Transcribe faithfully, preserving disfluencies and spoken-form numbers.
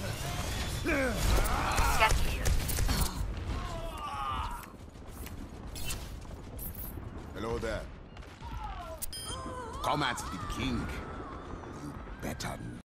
Get here. Hello there. Come at the king. You better